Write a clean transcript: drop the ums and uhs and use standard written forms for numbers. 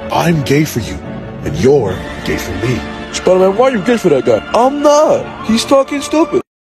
I'm gay for you, and you're gay for me. Spider-Man, why are you gay for that guy? I'm not. He's talking stupid.